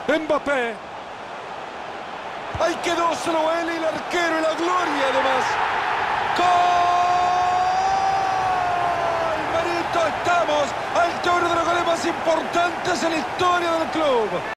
Mbappé. Ahí quedó solo él y el arquero y la gloria además. ¡Gol! Marito, estamos al toro de los goles más importantes en la historia del club.